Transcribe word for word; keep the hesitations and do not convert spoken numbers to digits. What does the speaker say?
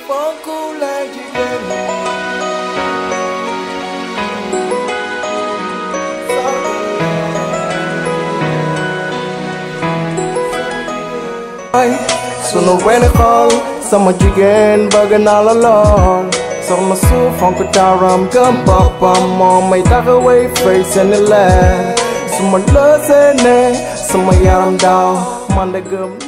Sunu wen xol sama jigéen bëgg naa la lool soxna suuf fonk taaram gëm boppam moom may taxaway fay seeni leer su ma lësee ne sama yaram daaw man de gëm